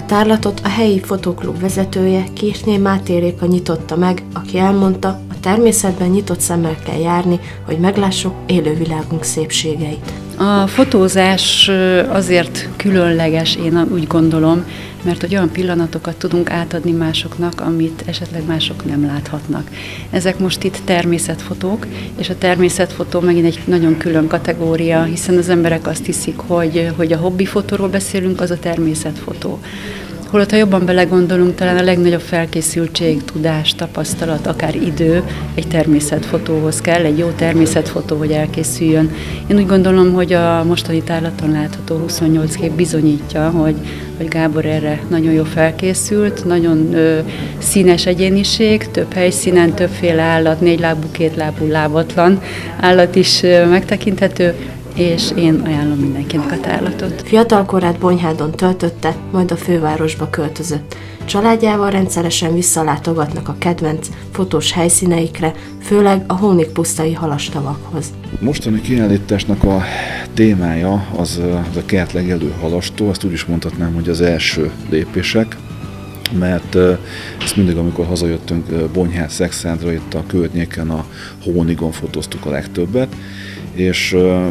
tárlatot a helyi fotóklub vezetője, Kirchné Máté Réka nyitotta meg, aki elmondta, a természetben nyitott szemmel kell járni, hogy meglássuk élővilágunk szépségeit. A fotózás azért különleges, én úgy gondolom, mert hogy olyan pillanatokat tudunk átadni másoknak, amit esetleg mások nem láthatnak. Ezek most itt természetfotók, és a természetfotó megint egy nagyon külön kategória, hiszen az emberek azt hiszik, hogy a hobbifotóról beszélünk, az a természetfotó. Holott, ha jobban belegondolunk, talán a legnagyobb felkészültség, tudás, tapasztalat, akár idő egy természetfotóhoz kell, egy jó természetfotó, hogy elkészüljön. Én úgy gondolom, hogy a mostani tárlaton látható 28 kép bizonyítja, hogy Gábor erre nagyon jó felkészült, nagyon színes egyéniség, több helyszínen, többféle állat, 4 lábú, 2 lábú, lábatlan állat is megtekinthető, és én ajánlom mindenkinek a tárlatot. Fiatalkorát Bonyhádon töltötte, majd a fővárosba költözött. Családjával rendszeresen visszalátogatnak a kedvenc fotós helyszíneikre, főleg a Hónikpusztai halastavakhoz. Mostani kiállításnak a témája az a kertlegelő halastó, azt úgy is mondhatnám, hogy az első lépések, mert ezt mindig, amikor hazajöttünk Bonyhád, Szekszádra, itt a környéken, a Hónigon fotóztuk a legtöbbet, és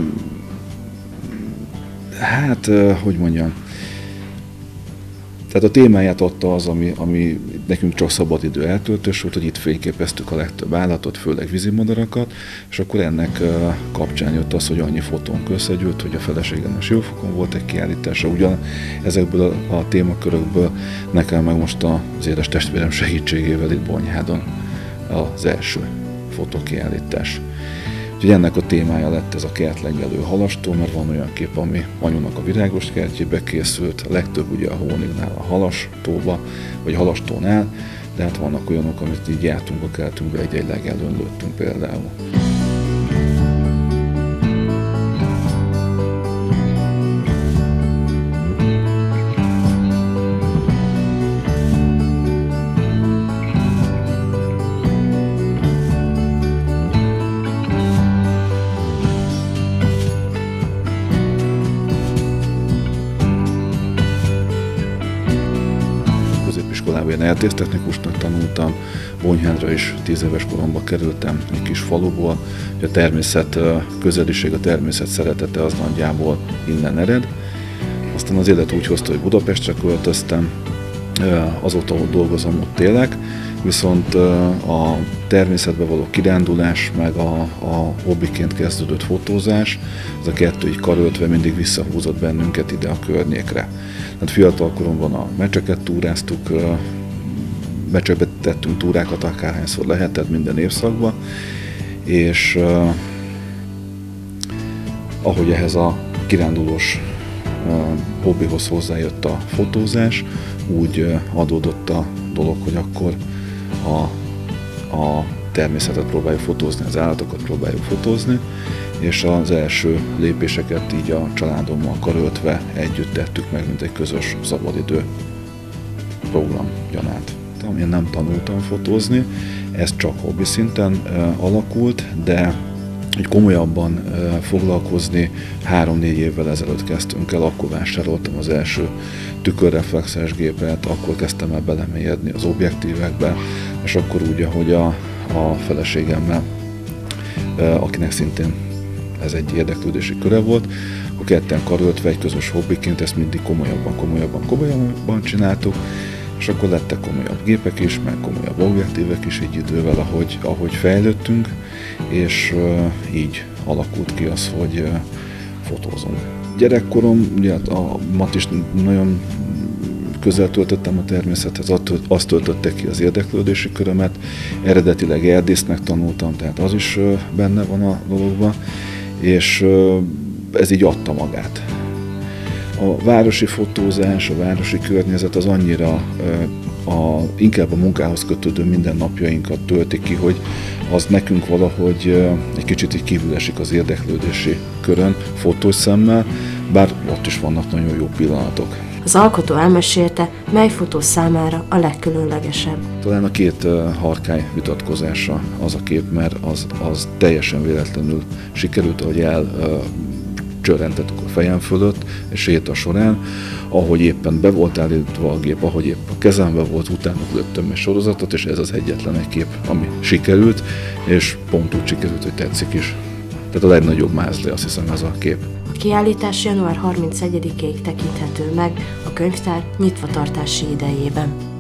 hát, hogy mondjam, tehát a témáját adta az, ami nekünk csak szabadidő eltöltés volt, hogy itt fényképeztük a legtöbb állatot, főleg vízimadarakat, és akkor ennek kapcsán jött az, hogy annyi fotónk összegyűlt, hogy a feleségem is Jófokon volt egy kiállítása. Ugyan ezekből a témakörökből nekem meg most az édes testvérem segítségével itt Bonyhádon az első fotókiállítás. Úgyhogy ennek a témája lett ez a kertlegelő halastó, mert van olyan kép, ami anyunak a virágos kertjébe készült, a legtöbb ugye a Hónignál, a halastóba, vagy a halastónál, de hát vannak olyanok, amit így jártunk a kertünkbe, egy legelőn lőttünk például. Én eltésztechnikusnak tanultam, Bonyhádra is 10 éves koromban kerültem egy kis faluból, hogy a természet közeliség, a természet szeretete az nagyjából innen ered. Aztán az élet úgy hozta, hogy Budapestre költöztem, azóta ott dolgozom, ott élek, viszont a természetbe való kirándulás, meg a hobbiként kezdődött fotózás, ez a kettő így karöltve mindig visszahúzott bennünket ide a környékre. Hát fiatal koromban a mecseket túráztuk, mecsekbe tettünk túrákat akárhányszor lehetett minden évszakban, és ahogy ehhez a kirándulós hobbihoz hozzájött a fotózás, úgy adódott a dolog, hogy akkor a természetet próbáljuk fotózni, az állatokat próbáljuk fotózni, és az első lépéseket így a családommal karöltve együtt tettük meg, mint egy közös szabadidő program gyanánt. Én nem tanultam fotózni, ez csak hobbi szinten alakult, de hogy komolyabban foglalkozni 3-4 évvel ezelőtt kezdtünk el, akkor vásároltam az első tükörreflexes gépet, akkor kezdtem el belemélyedni az objektívekbe, és akkor úgy, ahogy a feleségemmel, akinek szintén ez egy érdeklődési köre volt, akkor ketten karöltve egy közös hobbiként ezt mindig komolyabban csináltuk, és akkor lettek komolyabb gépek is, meg komolyabb objektívek is így idővel, ahogy fejlődtünk, és így alakult ki az, hogy fotózunk. Gyerekkorom, ugye a mat is nagyon közel töltöttem a természethez, azt töltötte ki az érdeklődési körömet, eredetileg erdésznek tanultam, tehát az is benne van a dologban, és ez így adta magát. A városi fotózás, a városi környezet az annyira inkább a munkához kötődő mindennapjainkat tölti ki, hogy az nekünk valahogy egy kicsit így kívül esik az érdeklődési körön, fotós szemmel, bár ott is vannak nagyon jó pillanatok. Az alkotó elmesélte, mely fotó számára a legkülönlegesebb. Talán a két harkály vitatkozása az a kép, mert az teljesen véletlenül sikerült, ahogy csörrentettük a fejem fölött, és séta során, ahogy éppen be volt állítva a gép, ahogy épp a kezembe volt, utána lőttem egy sorozatot, és ez az egyetlen egy kép, ami sikerült, és pont úgy sikerült, hogy tetszik is. Tehát a legnagyobb mázli, azt hiszem, ez a kép. A kiállítás január 31-ig tekinthető meg a könyvtár nyitvatartási idejében.